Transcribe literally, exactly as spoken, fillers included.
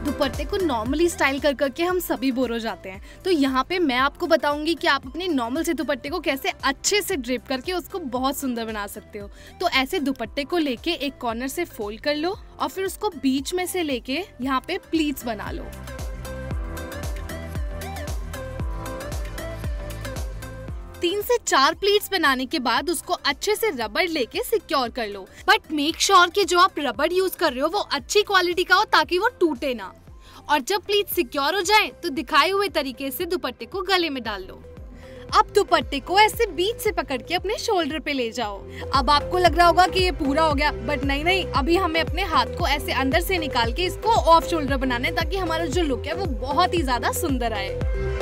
दुपट्टे को normally style कर करके हम सभी बोर हो जाते हैं, तो यहाँ पे मैं आपको बताऊंगी कि आप अपने नॉर्मल से दुपट्टे को कैसे अच्छे से ड्रेप करके उसको बहुत सुंदर बना सकते हो। तो ऐसे दुपट्टे को लेके एक कॉर्नर से फोल्ड कर लो और फिर उसको बीच में से लेके यहाँ पे प्लीट्स बना लो। तीन से चार प्लीट्स बनाने के बाद उसको अच्छे से रबड़ लेके सिक्योर कर लो, बट मेक श्योर कि जो आप रबड़ यूज कर रहे हो वो अच्छी क्वालिटी का हो ताकि वो टूटे ना। और जब प्लीट सिक्योर हो जाए तो दिखाए हुए तरीके से दुपट्टे को गले में डाल लो। अब दुपट्टे को ऐसे बीच से पकड़ के अपने शोल्डर पे ले जाओ। अब आपको लग रहा होगा कि ये पूरा हो गया, बट नहीं नहीं, अभी हमें अपने हाथ को ऐसे अंदर से निकाल के इसको ऑफ शोल्डर बनाना है ताकि हमारा जो लुक है वो बहुत ही ज्यादा सुंदर आए।